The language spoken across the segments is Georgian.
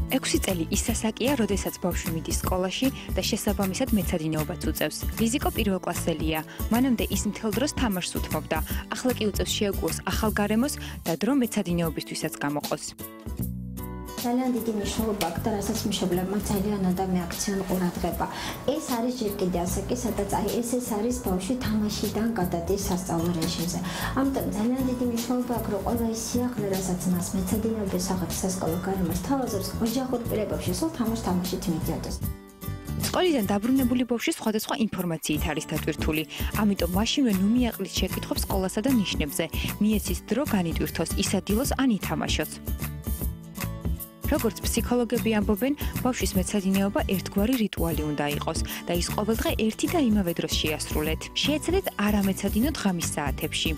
6 წელი ის სასაკია, როდესაც ბავშვი მიდის სკოლაში და შესაბამისად მეცადინეობაც უწევს. ლიზიკო პირველკლასელია. მანამდე ის მთელ დროს თამაშს უთმობდა. ახლა კი უწევს შეეგუოს ახალ გარემოს და დრო მეცადინეობისთვისაც გამოყოს. ძალიან დიდი მნიშვნელობა აქვს და რასაც მშობლებმა ძალიან ადამიანი აქციონი ყურადღება. ეს არის ჯერ კიდევ ასაკი, სადაც ეს არის ბავშვი თამაშიდან გადადის სასწავლო რეჟიმზე. ამიტომ ძალიან დიდი მნიშვნელობა აქვს, რომ ყველა ის სიახლე, რასაც მას მეცადინეობის სახით სასკოლო გარემოს თავაზობს, ოჯახურ პირებებში სულ თამაშით მიდიოდეს. სკოლიდან დაბრუნებული ბავშვი სხვადასხვა ინფორმაციით არის დატვირთული. ამიტომ მაშინვე ნუ მიაყრით შეკითხვებს სკოლასა და ნიშნებზე. მიეცით დრო განიტვირთოს, ისადილოს ან ითამაშოს. როგორც ფსიქოლოგები ამბობენ, ბავშვის მეცადინეობა ერთგვარი რიტუალი უნდა იყოს და ის ყოველდღე ერთი და იმავე დროს შეასრულეთ. შეეცადეთ არ ამეცადინოთ ღამის საათებში.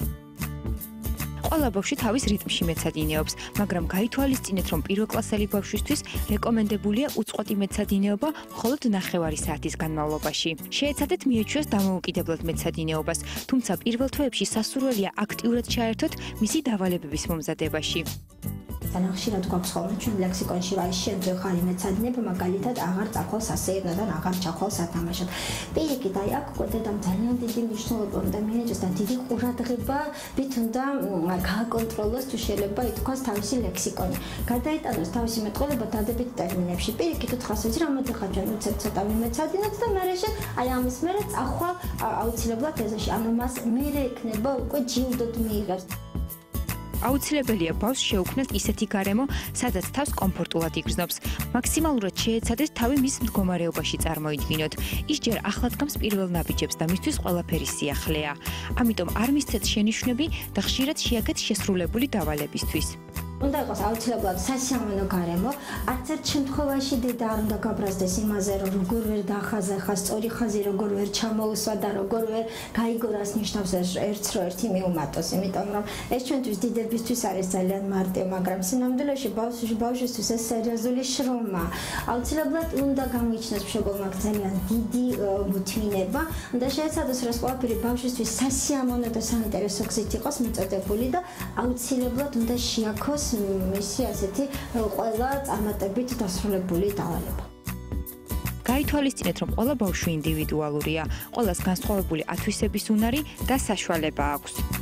ყველა ბავშვი თავის რიტმში მეცადინეობს, მაგრამ გაითვალისწინეთ, რომ პირველკლასელი ბავშვისთვის რეკომენდებულია უწყვეტი მეცადინეობა მხოლოდ 9 საათის განმავლობაში. შეეცადეთ მიეჩვიოს დამოუკიდებლად მეცადინეობას, თუმცა პირველ თვეებში სასურველია აქტიურად ჩაერთოთ მისი დავალებების მომზადებაში. ძალიან ხშირად გვაქვს ხოლმე ჩვენ ლექსიკონში რა შეძვე ხარი მეცადინეობა, მაგალითად აღარ წახვალ სასეირნოდან, აღარ ჩახვალ სათამაშოდ. პირიქით, აი აქ კოდედამ ძალიან დიდი მნიშვნელობა უნდა მიეჭოს და დიდი ყურადღებით უნდა გააკონტროლოს თუ შეიძლება ითქვას თავისი ლექსიკონი. გადაიტანოს თავისი მეტყველება დადებით ტერმინებში. პირიქით, უთხას ვიცი რა მოდი ხა ჩვენ უცებ ცოტა ვიმეცადინოთ და მერეშე აი ამის მერე წახვალ აუცილებლად ეზოში. ანუ მას მერე ექნება უკვე ჯილდოდ მიიღებს. აუცილებელია ბავშვს შეუქმნათ ისეთი გარემო, სადაც თავს კომფორტულად იგრძნობს. მაქსიმალურად შეეცადეთ თავი მის მდგომარეობაში წარმოიდგინოთ. ის ჯერ ახლად გამს პირველ ნაბიჯებს და მისთვის ყველაფერი სიახლეა. ამიტომ არ მისცეთ შენიშვნები და ხშირად შეაქეთ შესრულებული დავალებისთვის. უნდა იყოს აუცილებლად სასიამოვნო გარემო, არც ერთ შემთხვევაში დედა არ უნდა გაბრაზდეს იმაზე, რომ როგორ ვერ დაახაზახა სწორი ხაზი, როგორ ვერ ჩამოუსვა და როგორ ვერ გაიგო რას ნიშნავს ერთს რო ერთი მიუმატოს, იმიტომ რომ ეს ჩვენთვის დიდებისთვის არის ძალიან მარტივ, მაგრამ სინამდვილეში ბავშვისთვის ეს სერიოზული შრომა. აუცილებლად უნდა გამოიჩინოს მშობელმა ძალიან დიდი მოთმინება და შეეცადოს რომ ყველაფერი ბავშვისთვის სასიამოვნო და საინტერესო გზით იყოს მიწოდებული და აუცილებლად უნდა შეაქოს მისი ასეთი ყველა წარმატებით დასრულებული დავალება. გაითვალისწინეთ, რომ ყველა ბავშვი ინდივიდუალურია, ყველას განსხვავებული ათვისების უნარი და საშუალება აქვს.